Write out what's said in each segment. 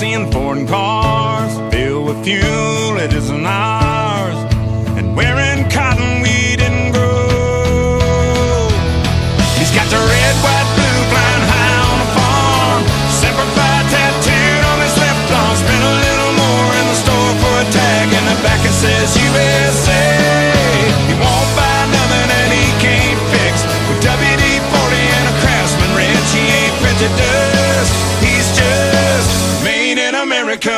seeing foreign cars filled with fuel it isn't ours, and wearing cotton we didn't grow. He's got the red, white, blue flying high on the farm, Semper Fi tattooed on his left arm. Spent a little more in the store for a tag in the back it says USA. He won't buy nothing that he can't fix. With WD-40 and a Craftsman wrench, he ain't prejudiced. He's just made in America.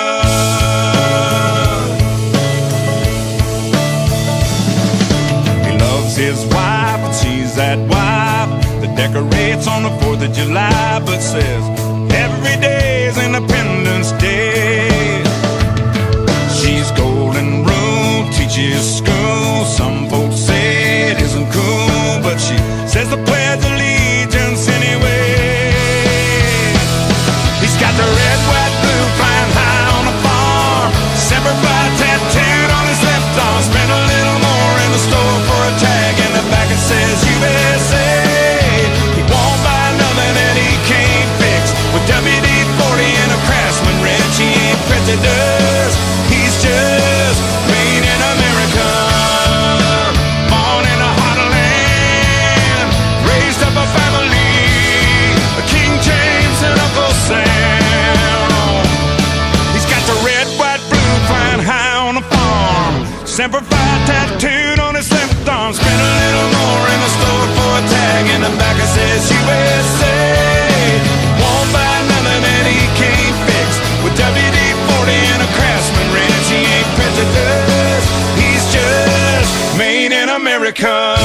He loves his wife, and she's that wife that decorates on the 4th of July, but says every day is Independence Day. She's golden rule, teaches school. Some folks say it isn't cool, but she says the Pledge of Allegiance anyway. He's got the red, white, blue flying high on the farm, Semper Fi tattooed on his left arm. Spent a little more in the store for a tag in the back it says USA. He won't buy nothing that he can't fix. With WD-40 and a Craftsman wrench, he ain't prejudiced. He's just made in America. Born in a heartland, raised up a family, King James and Uncle Sam. He's got the red, white, blue flying high on the farm, Semper Fi tattooed on his left arm. Spent a little more in the store for a tag in the back it says USA. Won't buy nothing that he can't fix. With WD-40 and a Craftsman wrench, he ain't prejudiced. He's just made in America.